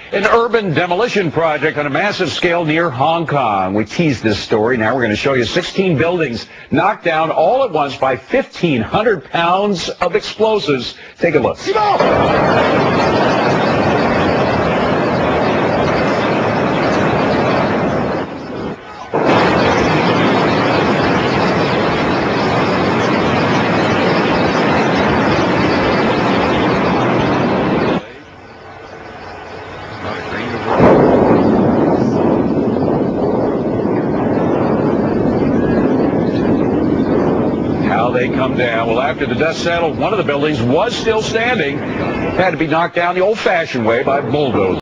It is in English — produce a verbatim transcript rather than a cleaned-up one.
An urban demolition project on a massive scale near Hong Kong. We teased this story. Now we're going to show you sixteen buildings knocked down all at once by fifteen hundred pounds of explosives. Take a look. How they come down. Well, after the dust settled, one of the buildings was still standing. Had to be knocked down the old-fashioned way by bulldozers.